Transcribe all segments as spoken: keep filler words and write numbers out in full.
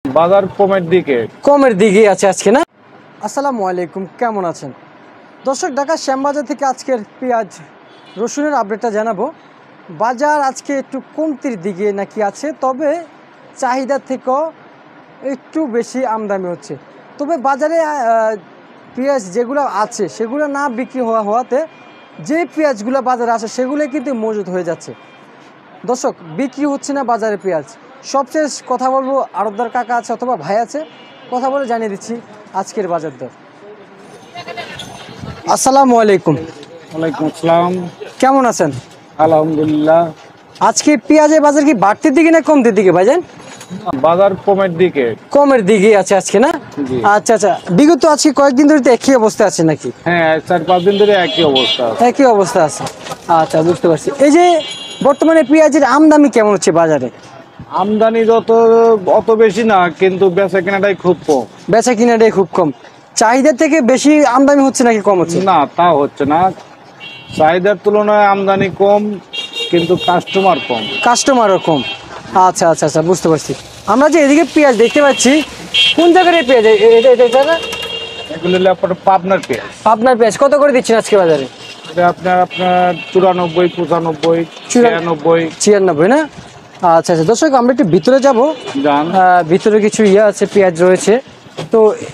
বাজার কমের দিকে কমের দিকে আছে আজকে না। আসসালামু আলাইকুম, কেমন আছেন দর্শক? ঢাকা শ্যামবাজার থেকে আজকের পেঁয়াজ রসুনের আপডেটটা জানাবো। বাজার আজকে একটু কমতির দিকে নাকি আছে, তবে চাহিদা থেকেও একটু বেশি আমদানি হচ্ছে। তবে বাজারে পেঁয়াজ যেগুলো আছে সেগুলো না বিক্রি হওয়া হওয়াতে যে পেঁয়াজগুলো বাজারে আসে সেগুলো কিন্তু মজুদ হয়ে যাচ্ছে। দর্শক, বিক্রি হচ্ছে না বাজারে পেঁয়াজ। সবশেষ কথা বলবো, আড়তদার কাকা আছে অথবা ভাই আছে, কথা বলে জানিয়ে দিচ্ছি আজকের বাজার দর। আসসালামু আলাইকুম। ওয়ালাইকুম আসসালাম। কেমন আছেন? আলহামদুলিল্লাহ। আজকে পেঁয়াজের বাজার কি বাড়তির দিকে না কমতির দিকে ভাইজান? বাজার কমের দিকে কমের দিকে আছে আজকে না। জি। আচ্ছা আচ্ছা, বিগত আজকে কয়েকদিন ধরে তো একই অবস্থা আছে নাকি? হ্যাঁ, চার পাঁচ দিন ধরে একই অবস্থা আছে। একই অবস্থা আছে। আচ্ছা, বুঝতে পারছি। এই যে বর্তমানে পেঁয়াজের আমদানি কেমন হচ্ছে বাজারে? আমদানি যত অত বেশি না, কিন্তু বেচা কেনাটাই খুব কম। বেচা কিনাটাই খুব কম। চাহিদা থেকে বেশি আমদানি হচ্ছে নাকি কম হচ্ছে? না, তা হচ্ছে না। চাহিদার তুলনায় আমদানি কম, কিন্তু কাস্টমার কম। কাস্টমারও কম। আচ্ছা আচ্ছা আচ্ছা, বুঝতে পারছি। আমরা যে এদিকে পেঁয়াজ দেখতে পাচ্ছি, কোন জায়গার এই পেঁয়াজ? এটা এটা এটা না? এগুলো হলো আপনার পাবনার পেঁয়াজ। আপনার পেঁয়াজ কত করে দিচ্ছেন আজকে বাজারে? এটা আপনার আপনার চুরানব্বই, পঁচানব্বই, ছিয়ানব্বই। ছিয়ানব্বই না? আচ্ছা আচ্ছা দর্শক, আমরা একটু ভিতরে যাবো। যান। ভিতরে কিছু ইয়ে আছে, পেঁয়াজ রয়েছে। তো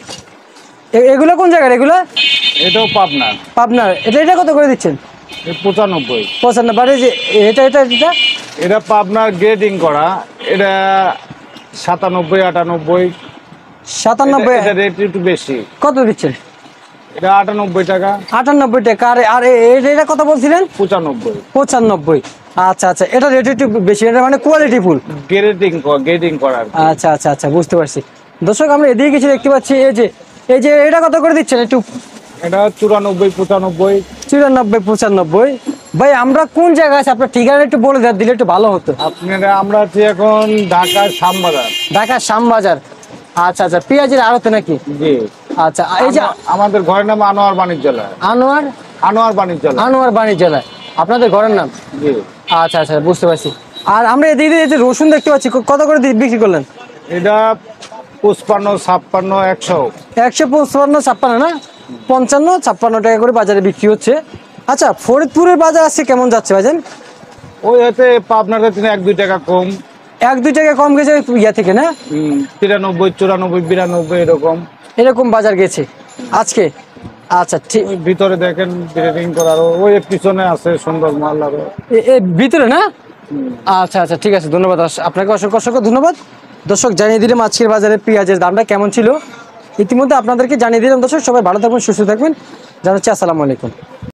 এ- এগুলো কোন জায়গার? এগুলো এটাও পাবনার। আপনার এটা এটা কত করে দিচ্ছেন? পঁচানব্বই। পঁচানব্বই। আর এই যে এটা এটা এটা এটা পাবনার গ্রেডিং করা। এটা সাতানব্বই, আটানব্বই। সাতানব্বই। এটা রেট একটু বেশি। কত দিচ্ছেন? এটা আটানব্বই টাকা। আটানব্বই টাকা। আর আর এ- এটা এটা কত বলছিলেন? পঁচানব্বই। পঁচানব্বই। আচ্ছা আচ্ছা, এটা রেট একটু বেশি, এটা মানে কোয়ালিটি ফুল। গ্রেডিং গ্রেডিং করা। আচ্ছা আচ্ছা আচ্ছা, বুঝতে পারছি। দর্শক, আমরা এদিকে কিছু দেখতে পাচ্ছি। এই যে এই যে এটা কত করে দিচ্ছেন একটু? এটা চুরানব্বই, পঁচানব্বই। চুরানব্বই, পঁচানব্বই। ভাই, আমরা কোন জায়গায় আছি? আপনার ঠিকানা একটু বলে দেন, দিলে একটু ভালো হতো। আপনারা আমরা আছি এখন ঢাকার শ্যামবাজার। ঢাকার শ্যামবাজার। আচ্ছা আচ্ছা, পেঁয়াজের আড়তে নাকি? জি। আচ্ছা, এই যে আমা- আমাদের ঘরের নাম আনোয়ার বাণিজ্যালয়। আনোয়ার আনোয়ার বাণিজ্যালয়। আনোয়ার বাণিজ্যালয় আপনাদের ঘরের নাম? জি। আচ্ছা আচ্ছা, বুঝতে পারছি। আর আমরা এদিকে দিয়ে যে রসুন দেখতে পাচ্ছি, ক- কত করে দি- বিক্রি করলেন? এটা পঁচপান্ন, ছাপ্পান্ন, একশো। একশো পঁচপান্ন, ছাপ্পান্ন না? পঞ্চান্ন, ছাপ্পান্ন টাকা করে বাজারে বিক্রি হচ্ছে। আচ্ছা, ফরিদপুরের বাজার আজকে কেমন যাচ্ছে ভাইজান? ওই হতে পাবনার থেকে এক দুই টাকা কম। এক দুই টাকা কম গেছে ইয়া থেকে না? হুম, তিরানব্বই, চুরানব্বই, বিরানব্বই এরকম। এরকম বাজার গেছে আজকে। আচ্ছা, ঠিক। ওই ভিতরে দেখেন গ্রেডিং করার, ওই পিছনে আছে সুন্দর মাল আরো। এ- এ ভিতরে না? আচ্ছা আচ্ছা, ঠিক আছে, ধন্যবাদ। আস- আপনাকে অসংখ্য অসংখ্য ধন্যবাদ। দর্শক, জানিয়ে দিলাম আজকের বাজারে পেঁয়াজের দামটা কেমন ছিল। ইতিমধ্যে আপনাদেরকে জানিয়ে দিলাম। দর্শক, সবাই ভালো থাকবেন, সুস্থ থাকবেন। জানাচ্ছি আসসালামু আলাইকুম।